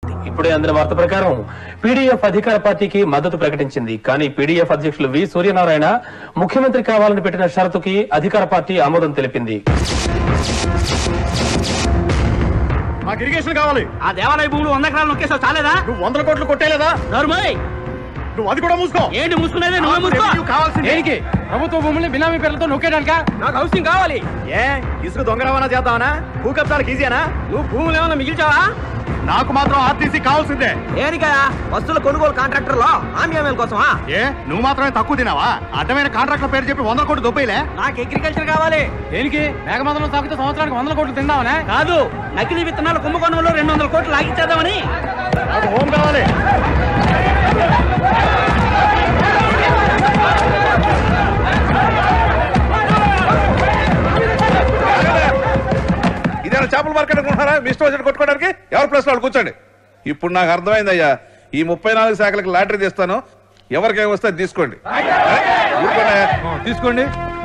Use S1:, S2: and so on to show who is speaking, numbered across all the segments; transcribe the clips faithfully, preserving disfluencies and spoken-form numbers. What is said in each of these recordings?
S1: ఇప్పుడే అందిన వార్త ప్రకారం పీడీఎఫ్ అధికార పార్టీకి మద్దతు ప్రకటించింది. కానీ పీడీఎఫ్ అధ్యక్షులు వి సూర్యనారాయణ ముఖ్యమంత్రి కావాలని పెట్టిన షరతుకి అధికార పార్టీ ఆమోదం తెలిపింది.
S2: మాకు ఇరిగేషన్ కావాలి.
S3: ఆ దేవాలయ భూములు వంద ఎకరాలు నొక్కేసావు చాలేదా?
S2: నువ్వు వందల కోట్లు కొట్టేలేదా?
S3: నరుమై
S2: నువ్వు అది కూడా మూసుకో.
S3: ఏంటి మూసుకునేది? నువ్వే మూసుకో.
S2: కావాల్సింది
S3: ప్రభుత్వ భూముల్ని బినామీ పేర్లతో నొక్కేయడానిక? నాకు హౌసింగ్ కావాలి.
S2: ఏ ఇసుక దొంగ రవాణా చేద్దామనా? భూకబ్జాలకు ఈజీనా?
S3: నువ్వు భూములు ఏమన్నా మిగిల్చావా?
S2: నాకు మాత్రం ఆర్టీసీ కావాల్సిందే.
S3: దేనికయా? వస్తువుల కొనుగోలు కాంట్రాక్టర్ లో ఆమ్యామేల కోసమా?
S2: ఏ నువ్వు మాత్రమే తక్కువ తినావా? అడ్డమైన కాంట్రాక్టర్ పేరు చెప్పి వందల కోట్లు దొబ్బైలే.
S3: నాకు అగ్రికల్చర్ కావాలి. దేనికి? మేఘమందలం సాగుతూ సంవత్సరానికి వందల కోట్లు తిందామనే? కాదు, నకిలీ విత్తనాలు కుంభకోణంలో రెండు వందల కోట్లు లాగించేద్దామని.
S2: నాకు హోమ్ కావాలి.
S4: ఇదేనా చేపల మార్కెట్ అనుకుంటున్నారా? మీ ఇష్టం వచ్చి కొట్టుకోవడానికి ఎవరి ప్లేస్ వాళ్ళు కూర్చోండి. ఇప్పుడు నాకు అర్థమైంది అయ్యా, ఈ ముప్పై నాలుగు శాఖలకు లాటరీ తీస్తాను, ఎవరికేం వస్తే తీసుకోండి. తీసుకోండి.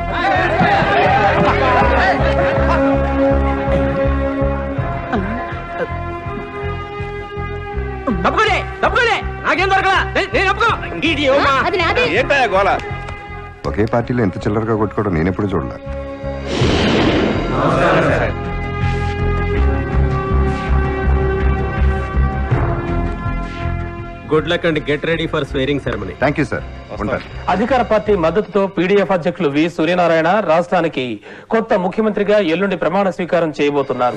S4: ఏంటయ్యా గోళ?
S5: ఒకే పార్టీలో ఎంత చిల్లరగా కొట్టుకోవడం నేను ఎప్పుడు చూడలే.
S6: Good luck and get ready for swearing ceremony.
S5: Thank you sir.
S1: అధికార పార్టీ మద్దతుతో పీడీఎఫ్ అధ్యక్షులు వి సూర్యనారాయణ రాష్ట్రానికి కొత్త ముఖ్యమంత్రిగా ఎల్లుండి ప్రమాణ స్వీకారం చేయబోతున్నారు.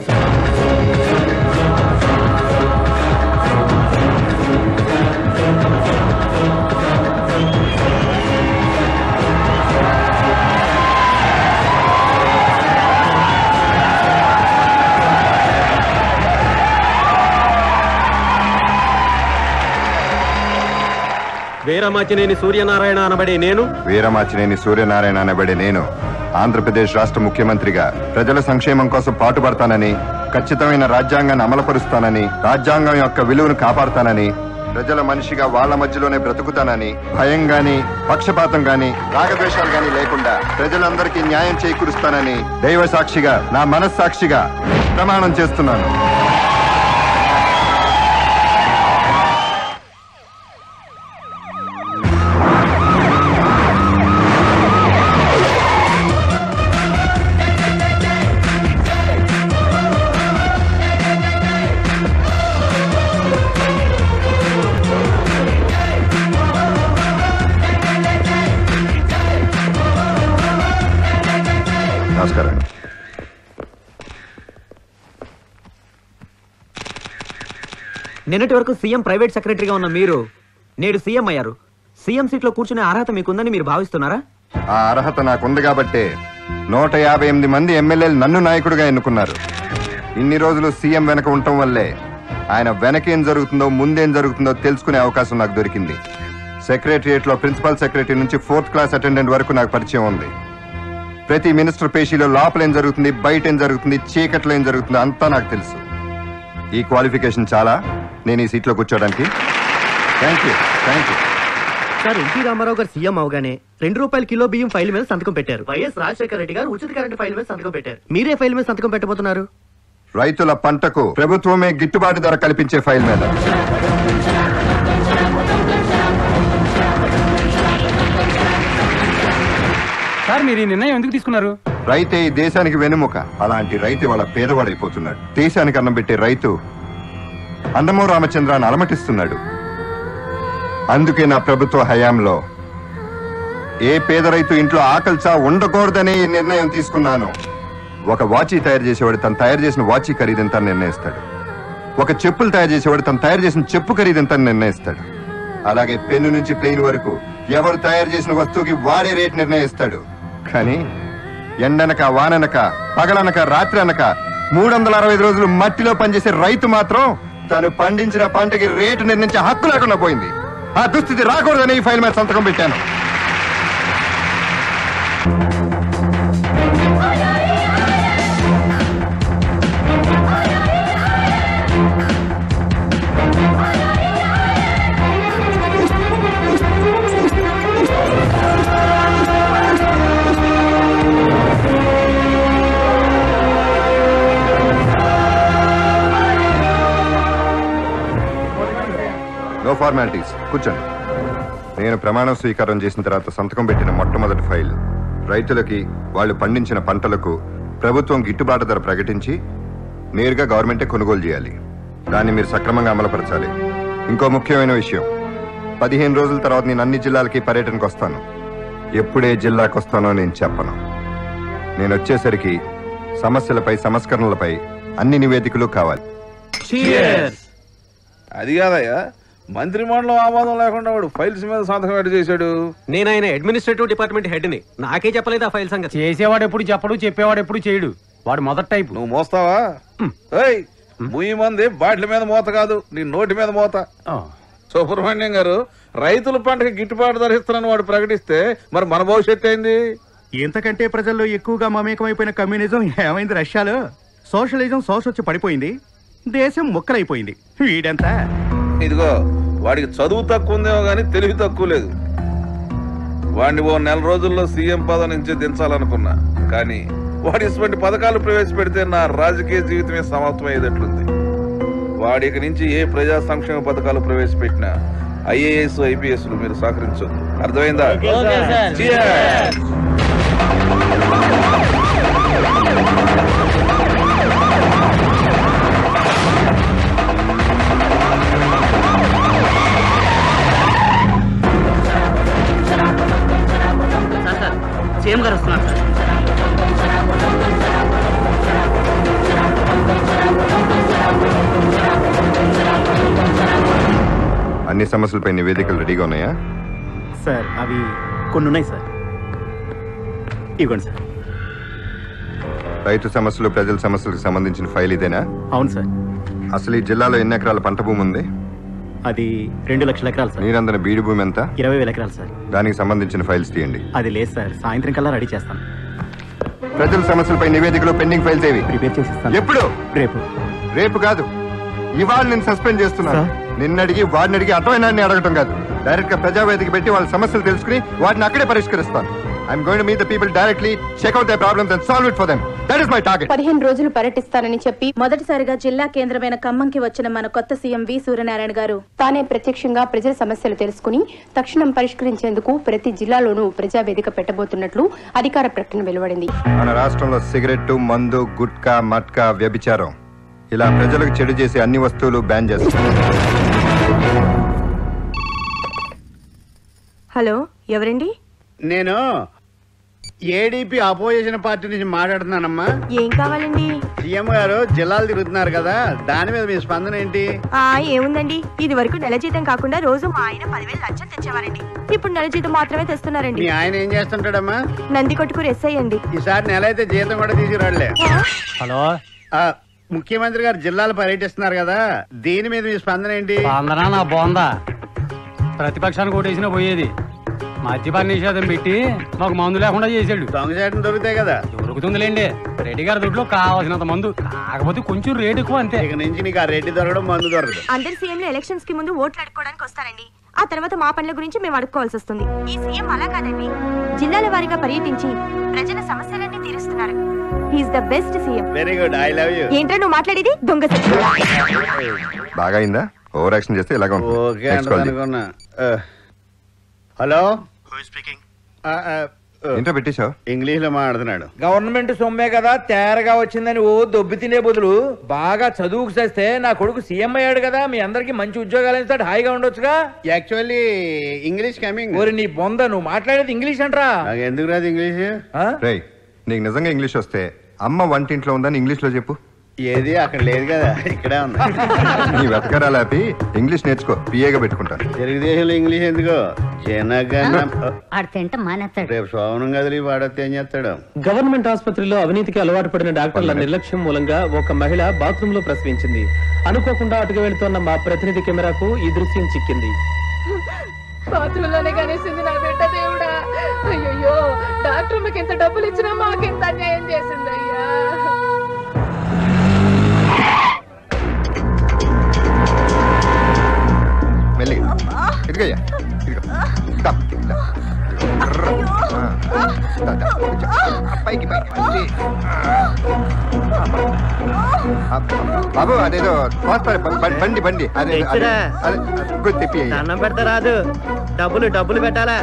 S6: వీరమాచినేని సూర్యనారాయణ అనబడే నేను
S5: వీరమాచినేని సూర్యనారాయణ అనబడే నేను ఆంధ్రప్రదేశ్ రాష్ట్ర ముఖ్యమంత్రిగా ప్రజల సంక్షేమం కోసం పాటుపడతానని, ఖచ్చితమైన రాజ్యాంగాన్ని అమలుపరుస్తానని, రాజ్యాంగం యొక్క విలువను కాపాడతానని, ప్రజల మనిషిగా వాళ్ల మధ్యలోనే బ్రతుకుతానని, భయం గాని పక్షపాతం గాని రాగద్వేషాలు గాని లేకుండా ప్రజలందరికీ న్యాయం చేకూరుస్తానని దైవ సాక్షిగా నా మనస్సాక్షిగా ప్రమాణం చేస్తున్నాను. నమస్కారం.
S3: నిన్నటి వరకు సీఎం ప్రైవేట్ సెక్రటరీగా ఉన్న మీరు నేడు సీఎం అయ్యారు. సీఎం సీట్ లో కూర్చునే అర్హత మీకుందని మీరు భావిస్తున్నారా?
S5: ఆ అర్హత నాకుంది కాబట్టే నూట యాభై ఎనిమిది మంది ఎమ్మెల్యేలు నన్ను నాయకుడిగా ఎన్నుకున్నారు. ఇన్ని రోజులు సీఎం వెనక ఉండటం వల్లే ఆయన వెనకేం జరుగుతుందో ముందేం జరుగుతుందో తెలుసుకునే అవకాశం నాకు దొరికింది. సెక్రటరియట్ లో ప్రిన్సిపల్ సెక్రటరీ నుంచి ఫోర్త్ క్లాస్ అటెండెంట్ వరకు నాకు పరిచయం ఉంది. ప్రతి మినిస్టర్ పేషీలో లోపల ఏం జరుగుతుంది, బయట ఏం జరుగుతుంది, చీకట్లో ఏం జరుగుతుందో అంతా నాకు తెలుసు. ఈ క్వాలిఫికేషన్ చాలా నేను ఈ సీట్లో కూర్చోడానికి. Thank you thank you
S7: sir. NT Rama Rao garu CM అవగానే రెండు రూపాయల కిలో బియ్యం ఫైల్ మీద సంతకం పెట్టారు. వైఎస్ రాజశేఖర రెడ్డి గారు ఉచిత కరెంట్ ఫైల్ మీద సంతకం పెట్టారు. మీరే ఫైల్ మీద సంతకం పెట్టబోతున్నారు?
S5: రైతుల పంటకు ప్రభుత్వమే గిట్టుబాటు ధర కల్పించే ఫైల్ మీద.
S3: సార్, మీరు ఈ నిర్ణయం ఎందుకు తీసుకున్నారు?
S5: రైతే ఈ దేశానికి వెనుముక. అలాంటి రైతు వాళ్ళ పేదవాడైపోతున్నాడు. దేశానికి అన్నం పెట్టే రైతు అన్నమో రామచంద్రాన్ని అలమటిస్తున్నాడు. అందుకే నా ప్రభుత్వ హయాంలో ఏ పేద రైతు ఇంట్లో ఆకలిచా ఉండకూడదనే ఈ నిర్ణయం తీసుకున్నాను. ఒక వాచీ తయారు చేసేవాడు తను తయారు చేసిన వాచీ ఖరీదంతా నిర్ణయిస్తాడు. ఒక చెప్పులు తయారు చేసేవాడు తను తయారు చేసిన చెప్పు ఖరీదంతా నిర్ణయిస్తాడు. అలాగే పెన్ను నుంచి ప్లేన్ వరకు ఎవరు తయారు చేసిన వస్తువుకి వాడే రేట్ నిర్ణయిస్తాడు. కానీ ఎండనక వాననక పగలనక రాత్రి అనక మూడు వందల అరవై రోజులు మట్టిలో పనిచేసే రైతు మాత్రం తను పండించిన పంటకి రేటు నిర్ణయించే హక్కు లేకుండా పోయింది. ఆ దుస్థితి రాకూడదని ఈ ఫైల్ మీద సంతకం పెట్టాను. నో ఫార్మాలిటీస్, కూర్చోండి. నేను ప్రమాణం స్వీకారం చేసిన తర్వాత సంతకం పెట్టిన మొట్టమొదటి ఫైల్ రైతులకి వాళ్ళు పండించిన పంటలకు ప్రభుత్వం గిట్టుబాటు ధర ప్రకటించి నేరుగా గవర్నమెంటే కొనుగోలు చేయాలి. దాన్ని మీరు సక్రమంగా అమలుపరచాలి. ఇంకో ముఖ్యమైన విషయం, పదిహేను రోజుల తర్వాత నేను అన్ని జిల్లాలకి పర్యటనకు వస్తాను. ఎప్పుడే జిల్లాకు వస్తానో నేను చెప్పను. నేను వచ్చేసరికి సమస్యలపై సంస్కరణలపై అన్ని నివేదికలు కావాలి.
S4: అది కాదయ్యా, మంత్రి మండలం ఆమోదం లేకుండా వాడు ఫైల్స్ మీద సంతకం ఎట్ట చేశాడు?
S6: నేను ఆయన అడ్మినిస్ట్రేటివ్ డిపార్ట్మెంట్ హెడ్ ని, నాకే చెప్పలేదు ఆ ఫైల్ సంగతి.
S8: చేసేవాడు ఎప్పుడు చెప్పడు, చెప్పేవాడు ఎప్పుడు చేయడు. వాడు మొదటి టైపు.
S4: నువ్వు మోస్తావా? ఏయ్, ముయ్యి మంది బాట్ల మీద మోత కాదు, నీ నోటి మీద మోత. సుబ్రహ్మణ్యం గారు, రైతుల పంటకి గిట్టుబాటు ధర ఇస్తానని వాడు ప్రకటిస్తే మరి మన భవిష్యత్తు ఏంది?
S2: ఇంతకంటే ప్రజల్లో ఎక్కువగా మమేకమైపోయిన కమ్యూనిజం ఏమైంది రష్యాలో? సోషలిజం సోసొచ్చి పడిపోయింది, దేశం ముక్కలైపోయింది. వీడంతా
S4: ఇదిగో, వాడికి చదువు తక్కువ ఉందేమో గానీ తెలివి తక్కువ లేదు. వాడిని ఓ నెల రోజుల్లో సీఎం పదవి నుంచి దించాలనుకున్నా, కానీ వాడి ఇటువంటి పథకాలు ప్రవేశపెడితే నా రాజకీయ జీవితమే సమాప్తమయ్యేటట్లుంది. వాడికి నుంచి ఏ ప్రజా సంక్షేమ పథకాలు ప్రవేశపెట్టినా ఐఏఎస్ ఐపీఎస్లు మీరు సహకరించొద్దు, అర్థమైందా?
S9: సీఎం గారు వస్తున్నారు సార్.
S5: అన్ని సమస్యలపై నివేదికలు రెడీగా ఉన్నాయా?
S7: సార్ అవి కొన్ని ఉన్నాయి సార్. ఇవ్వండి సార్.
S5: రైతు సమస్యలు, ప్రజల సమస్యలకు సంబంధించిన ఫైల్ ఇదేనా?
S7: అవును సార్.
S5: అసలు ఈ జిల్లాలో ఎన్ని ఎకరాల పంట భూమి ఉంది?
S7: అది రెండు లక్షల ఎకరాలు సార్.
S5: నీరందన బీడు భూమి ఎంత?
S7: ఇరవై వేల ఎకరాలు సార్.
S5: దానికి సంబంధించిన ఫైల్స్ తీయండి.
S7: అది లేదు సార్, సాయంత్రం కల్లా రెడీ చేస్తాను.
S5: ప్రజల సమస్యలపై నివేదికలు, పెండింగ్ ఫైల్స్ ఏవి?
S7: ప్రిపేర్ చేసిస్తాను.
S5: ఎప్పుడు?
S7: రేపు.
S5: రేపు కాదు, ఇవాళ నేను సస్పెండ్ చేస్తున్నాను. నిన్న అడిగి వాడిని అడిగి అటవైనా అడగటం కాదు. డైరెక్ట్ గా ప్రజావేదిక పెట్టి వాళ్ళ సమస్యలు తెలుసుకుని వాటిని అక్కడే పరిష్కరిస్తాను. I'm going to meet the people directly, check out their problems and solve it for them. That is my target.
S10: పదిహేను రోజులు పర్యటిస్తానని చెప్పి మొదటిసారిగా జిల్లా కేంద్రమైన ఖమ్మంకి వచ్చిన మన కొత్త సీఎం వి సూర్యనారాయణ గారు తానే ప్రత్యక్షంగా ప్రజల సమస్యలు తెలుసుకుని తక్షణం పరిష్కరించేందుకు ప్రతి జిల్లాలోనూ ప్రజావేదిక పెట్టబోతున్నట్లు అధికార ప్రకటన వెలువడింది.
S5: మన రాష్ట్రంలో సిగరెట్, మందు, గుట్కా, మట్కా, వ్యభిచారం ఇలా ప్రజలకు చెడు చేసే అన్ని వస్తువులు బ్యాన్ చేస్తారు.
S10: హలో, ఎవరండి?
S2: నేను ఏడీపీ అపోజిషన్ పార్టీ నుంచి మాట్లాడుతున్నానమ్మా.
S10: ఏం కావాలండి?
S2: సీఎం గారు జిల్లాలు తిరుగుతున్నారు కదా, దాని మీద మీ స్పందన ఏంటి?
S10: ఆ ఏముందండి, ఇది వరకు నెల జీతం కాకుండా రోజు మా ఆయన పదివేలు లంచం తెచ్చేవారండి. ఇప్పుడు నెల జీతం మాత్రమే తెస్తున్నారండి.
S2: మీ ఆయన ఏం చేస్తుంటాడమ్మా?
S10: నంది కొట్టుకూరు ఎస్ఐ అండి.
S2: ఈసారి నెల అయితే జీతం కూడా తీసుకురాలే.
S8: హలో,
S2: ముఖ్యమంత్రి గారు జిల్లాలు పర్యటిస్తున్నారు కదా, దీని మీద మీ స్పందన ఏంటి?
S8: స్పందన నా బోందా, ప్రతిపక్షానికి ఓటేసినా పోయేది. మద్యపాన నిషేధం పెట్టి మాకు మందు లేకుండా చేసాడు.
S2: దొంగచాటం దొరుకుతాయి కదా?
S8: దొరుకుతుందిలేండి, రెడ్డి గారి దొడ్లో కావాల్సినంత మందు, కాకపోతే కొంచెం రేట్ ఎక్కువ అంతే.
S2: ఇక నుంచి నీకు ఆ రెడ్డి దొరకడం, మందు దొరకదు.
S10: అందరు సీఎంలు ఎలక్షన్స్ కి ముందు ఓట్లు అడుక్కోవడానికి వస్తారండి. ఆ తర్వాత మా పనుల గురించి మేము అడుక్కోవాల్సి వస్తుంది. ఈ సీఎం అలా కాదండి, జిల్లాల వారీగా పర్యటించి ప్రజల సమస్యలన్నీ తీరుస్తున్నారు. He is the best CM.
S2: Very good, I love you.
S10: ఏంటో నువ్వు మాట్లాడేది? దొంగ
S5: బాగా అయిందా? ఓవర్ యాక్షన్ చేస్తే ఇలాగ
S2: ఓకే అనుకున్నా. హలో,
S5: ఏంటో పెట్టేశావు?
S2: ఇంగ్లీష్ లో మాట్లాడుతున్నాడు.
S11: గవర్నమెంట్ సొమ్మే కదా తేరగా వచ్చిందని ఓ దొబ్బి తినే బదులు బాగా చదువుకు చేస్తే నా కొడుకు సీఎం అయ్యాడు కదా, మీ అందరికి మంచి ఉద్యోగాలు ఇస్తాడు, హాయిగా ఉండొచ్చుగా.
S2: Actually English coming.
S11: ఓరి నీ బొంద, నువ్వు మాట్లాడేది ఇంగ్లీష్ అంటరా?
S2: నాకు ఎందుకు రాదు ఇంగ్లీష్?
S5: రేయ్, నీకు నిజంగా ఇంగ్లీష్ వస్తే అమ్మ వంటింట్లో ఉందని ఇంగ్లీష్ లో చెప్పు.
S2: ఏది అక్కడ లేదు కదా, ఇక్కడే ఉంది.
S5: నీ వెతకరాలు ఆపి ఇంగ్లీష్ నేర్చుకో, పిఏగా పెట్టుకుంటాను.
S2: తెలుగుదేశంలో ఇంగ్లీష్ ఎందుకో జనగణ రేపు సోమనం గదిలి వాడొస్తే ఏం చేస్తాడు?
S1: గవర్నమెంట్ ఆసుపత్రిలో అవినీతికి అలవాటు పడిన డాక్టర్ల నిర్లక్ష్యం మూలంగా ఒక మహిళ బాత్రూమ్ లో ప్రసవించింది. అనుకోకుండా అటుగా వెళుతున్న మా ప్రతినిధి కెమెరాకు ఈ దృశ్యం చిక్కింది.
S12: బాత్రూమ్ లోనే కనేసింది నా బిడ్డ. దేవుడా, అయ్యో డాక్టర్ మీకు ఎంత డబ్బులు ఇచ్చినా మాకింత అన్యాయం చేసింది అయ్యా.
S5: మెల్లిగా ఇదిగయ్యా, ఇదిగో పైకి పైకి బాబు అదేదో తోస్తారు బండి బండి అదే అదే తెప్పి
S7: అన్నం పెడతా రాదు డబ్బులు డబ్బులు పెట్టాలా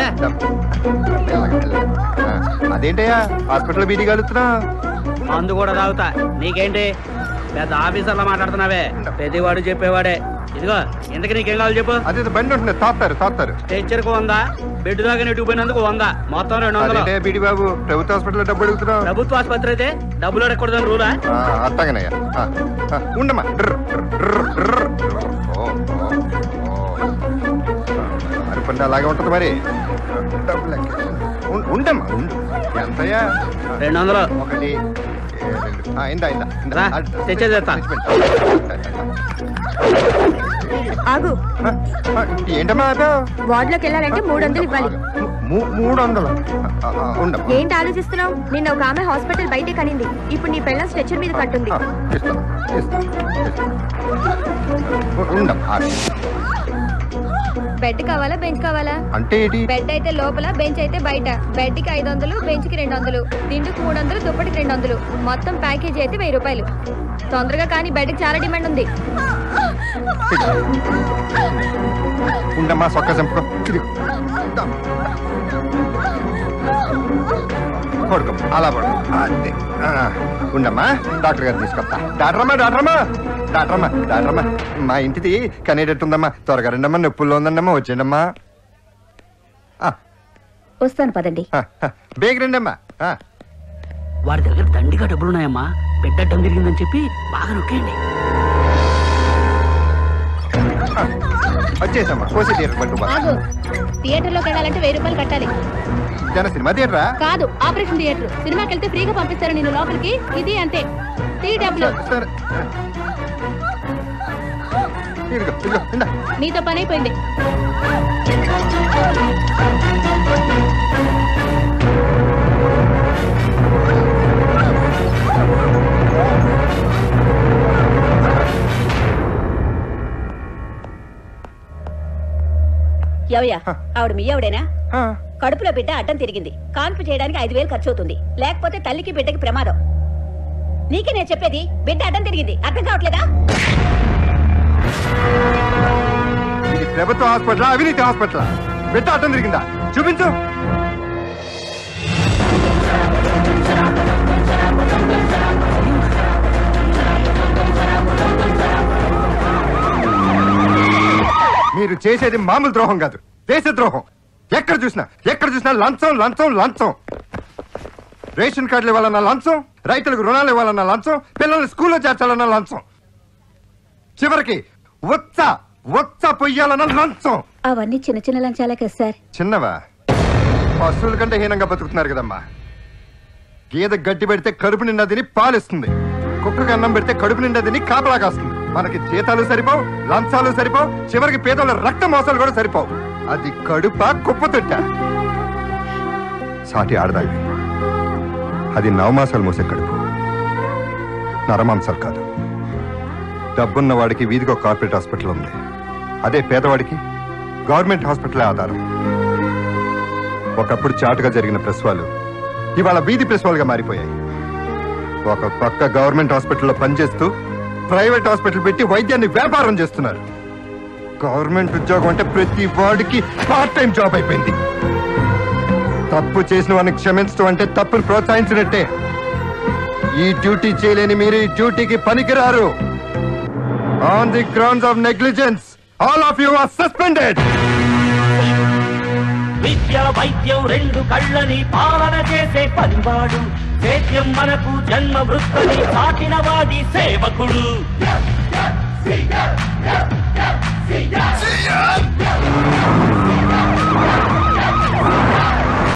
S5: అదేంటయ్యా హాస్పిటల్ బీడీ కలుగుతున్నా
S9: మందు కూడా తాగుతా నీకేంటి పెద్ద ఆఫీసర్లో మాట్లాడుతున్నావే ప్రతివాడు చెప్పేవాడే ఇదిగో ఇంతకు నీకేం కావాలి చెప్పు.
S5: అదే బండి ఉంటుంది తాస్తారు తాస్తారు
S9: స్ట్రెచ్చర్ కు వంద, బెడ్ దాకా నెట్టు పోయినందుకు వంద, మొత్తం రెండు వందలు.
S5: బీడి బాబు ప్రభుత్వ హాస్పిటల్ డబ్బు అడుగుతున్నావు.
S9: ప్రభుత్వ ఆసుపత్రి అయితే డబ్బులు అడగకూడదని రూలా?
S5: అట్టగనయ్యా ఉండమ్మా అరిపండి అలాగే ఉంటుంది మరి ఉండమ్మా ఉండు ఎంతయ్యా?
S9: రెండు వందలు.
S5: ఒకటి ఇందా ఇందా
S9: తెచ్చేదేస్తా.
S10: ఆగు.
S5: ఏంటమ్మా
S10: వార్డ్ లోకి వెళ్ళాలంటే మూడు వందలు ఇవ్వాలి.
S5: మూడు వందలు
S10: ఏంటి ఆలోచిస్తున్నావు? నిన్న ఒక ఆమె హాస్పిటల్ బయటే కనింది. ఇప్పుడు నీ పిల్లల స్ట్రెచ్చర్ మీద కట్టుంది. బెడ్ కావాలా బెంచ్ కావాలా?
S5: అంటే
S10: బెడ్ అయితే లోపల, బెంచ్ అయితే బయట. బెడ్ కి ఐదు వందలు, బెంచ్ కి రెండు వందలు, దిండుకు మూడు వందలు, దుప్పటికి రెండు వందలు, మొత్తం ప్యాకేజీ అయితే వెయ్యి రూపాయలు. తొందరగా కానీ బెడ్ కి చాలా డిమాండ్ ఉంది.
S5: ఉండమ్మా సొక్క చంపుకో పడుకో అలా పడుకో అంతే. ఉండమ్మా డాక్టర్ గారు తీసుకొస్తా. డాక్టర్ అమ్మా డాక్టర్ అమ్మా డాక్టర్ అమ్మా డాక్టర్ అమ్మా మా ఇంటిది కనేటట్టుందమ్మా, త్వరగా రండమ్మా, నొప్పుల్లో ఉందండమ్మా, వచ్చేయండమ్మా.
S10: వస్తాను పదండి.
S5: బేగ్ రండమ్మా.
S9: వారి దగ్గర దండిగా డబ్బులున్నాయమ్మా, బెడ్ అడ్డం తిరిగిందని చెప్పి బాగా నొక్కేయండి.
S5: వచ్చేసమ్మా కోసి థియేటర్ పట్టు.
S10: థియేటర్ లోకి వెళ్ళాలంటే వెయ్యి రూపాయలు కట్టాలి.
S5: జన సినిమా థియేటరా?
S10: కాదు, ఆపరేషన్ థియేటర్. సినిమాకి వెళ్తే ఫ్రీగా పంపిస్తారు నేను లోపలికి. ఇది అంతే, తీ డబ్బులు. నీతో పని అయిపోయింది.
S13: ఎవయ్యా ఆవిడ మీ ఆవిడేనా? కడుపులో బిడ్డ అడ్డం తిరిగింది, కాన్పు చేయడానికి ఐదు వేలు ఖర్చు అవుతుంది, లేకపోతే తల్లికి బిడ్డకి ప్రమాదం. నీకే నేను చెప్పేది, బిడ్డ అడ్డం తిరిగింది, అర్థం కావట్లేదా?
S5: ఇది ప్రభుత్వ హాస్పిటల్, అవినీతి హాస్పిటల్. బిడ్డ అడ్డం తిరిగిందా? చూపించు. మీరు చేసేది మామూలు ద్రోహం కాదు, దేశ ద్రోహం. ఎక్కడ చూసినా ఎక్కడ చూసినా లంచం లంచం లంచం. రేషన్ కార్డులు ఇవ్వాలన్న లంచం, రైతులకు రుణాలు ఇవ్వాలన్న లంచం, పిల్లల్ని స్కూల్లో చేర్చాలన్న లంచం, చివరికి ఉచ్చ ఉచ్చ పొయ్యాలన్న లంచం.
S13: అవన్నీ చిన్న చిన్న లంచాలే కదా సార్.
S5: చిన్నవా? పశువుల కంటే హీనంగా బతుకుతున్నారు కదమ్మా. గేదె గడ్డి పెడితే కడుపు నిండా తిని పాలిస్తుంది, కుక్కకి అన్నం పెడితే కడుపు నిండా తిని కాపలా కాస్తుంది. మనకి జీతాలు సరిపోవు, లంచాలు సరిపోవు, చివరికి పేదల రక్త మోసాలు కూడా సరిపోవు. అది కడుప కుప్పతొట్ట. సాటి ఆడదాయి అది నవమాసాలు మోసే కడుపు, నరమాంసాలు కాదు. డబ్బున్న వాడికి వీధికి ఒక కార్పొరేట్ హాస్పిటల్ ఉంది, అదే పేదవాడికి గవర్నమెంట్ హాస్పిటలే ఆధారం. ఒకప్పుడు చాటుగా జరిగిన ప్రసవాలు ఇవాళ వీధి ప్రసవాలుగా మారిపోయాయి. ఒక పక్క గవర్నమెంట్ హాస్పిటల్లో పనిచేస్తూ ప్రైవేట్ హాస్పిటల్ పెట్టి వైద్యాన్ని వ్యాపారం చేస్తున్నారు. గవర్నమెంట్ ఉద్యోగం అంటే ప్రతి వాడికి పార్ట్ టైం జాబ్ అయిపోయింది. తప్పు చేసిన వాడిని క్షమించడం అంటే తప్పును ప్రోత్సహించినట్టే. ఈ డ్యూటీ చేయలేని మీరు ఈ డ్యూటీకి పనికిరారు. On the grounds of negligence all of you are suspended.
S14: విద్య వైద్యం రెండు కళ్ళని పాలన చేసే పనివాడు, సేద్యం మనకు జన్మ వృత్తని సాటిన వాడి సేవకుడు.